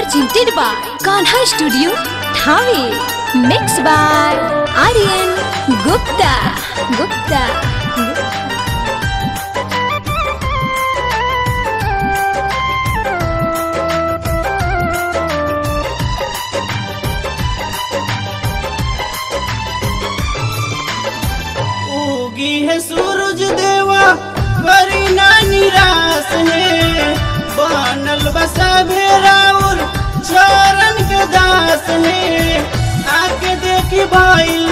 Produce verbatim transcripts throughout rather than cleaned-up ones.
presented by Kanha Studio, Thane. Mixed by Aryan Gupta. Gupta. Gupta. उगी है सूरज देवा करी ना निराश है, बनल बसा भेराउर चरण के दास है। आके देखी भाईल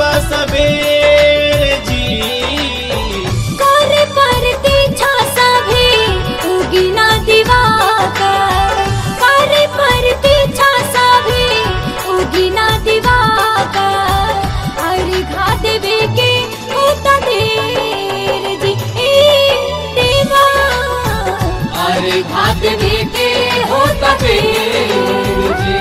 बसबेर जी करे परती छासा भी उगी ना दिवाकर, करे परती छासा भी उगी ना दिवाकर। अरे घा देवे के होता देर जी ए देवा, अरे घा देवे के होता देर जी।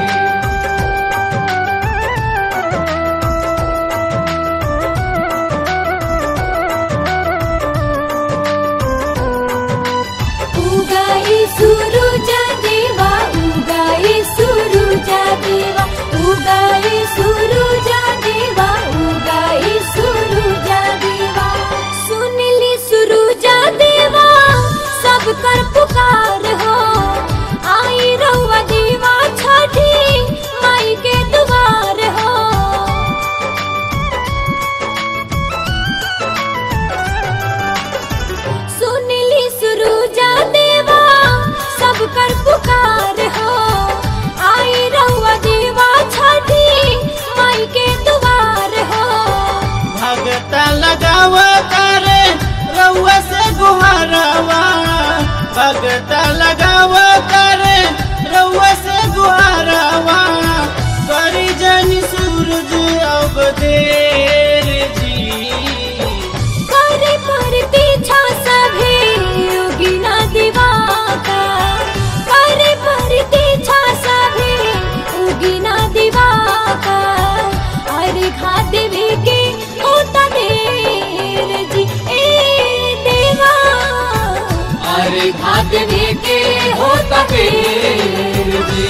सूरज देवा उगाए, सूरज देवा उगाए, सूरज देवा उगाए, सूरज देवा। सुन ली सूरज देवा सब कर पुकार हो, आई रहुआ देवा छठी माई के दुआर हो। सुन ली सूरज देवा सब कर पुकार हो, आई रहुआ देवा छठी माई के दुआर हो। भगता लगावा करे रउआ से गुहारवा, भगता लगावा करे रउआ से गुहारवा। करी जनी सूरज अब देर जी, करे परती छासा भी उगी ना दिवाकर, करे परती छासा भी उगी ना दिवाकर। अरे घा देवे के होता देर जी ए देवा, अरे घा देवे के होता देर जी।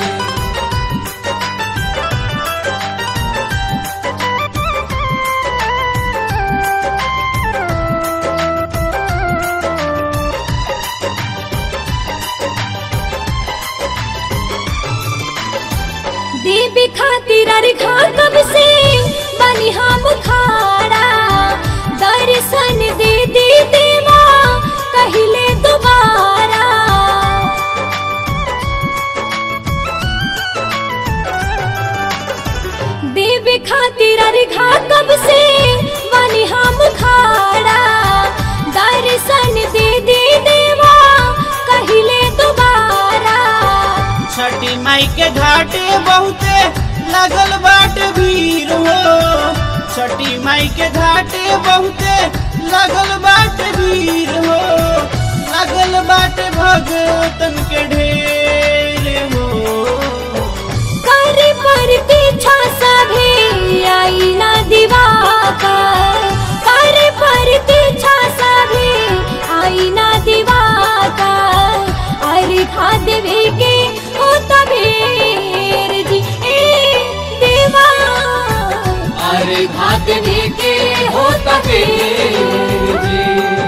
देवी खातिर अर्घा कब से बनी हम खाड़ा, दर्शन दे दे देवा कहिले दोबारा। देवी खातिर अर्घा कब से बनी हम खाड़ा, दर्शन दे दे देवा कहिले दोबारा। छठी माई के घाटे बहुते लगल बाट भीड़ हो, छठी माई के घाटे बहुते लगल बाट भीड़ हो। लगल बाट भगतन के ढेर हो, करे परती छासा भी आई ना दिवाकर, करे परती छासा भी आई ना दिवाकर। अरे घा देवे के होता भेर जी ए देवा, अरे घा देवे के होता भेर जी।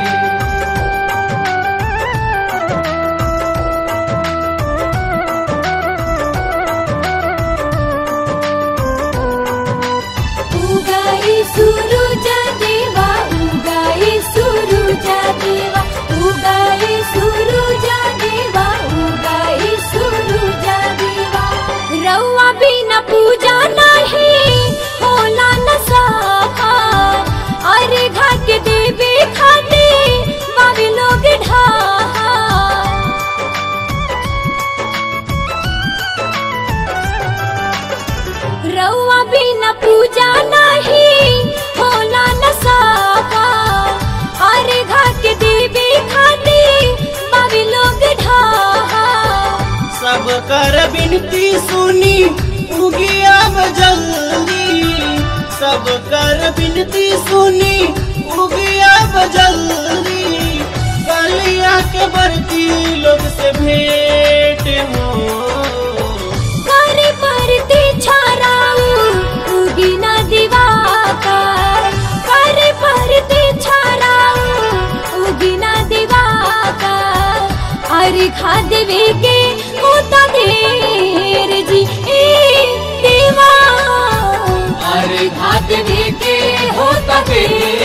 उगाए सूरज देवा उगाए, सूरज देवा उगाए, सूरज देवा उगाए, सूरज देवा। रउआ बिना पूजा नहीं होला न साकार, अरे घा के देवी खाते बाबे लोग ढाहा। रउआ बिना पूजा नहीं होला न साकार, अरे घा के देवी खाते बाबे लोग ढाहा। सब कर बिनती सुनी उगी अब जल्दी, सब कर बिनती सुनी उगी अब जल्दी। कलिया के बरती लोग से भेंट हो। देवे के होता देर जी ए देवा। अर्घा देवे के होता देर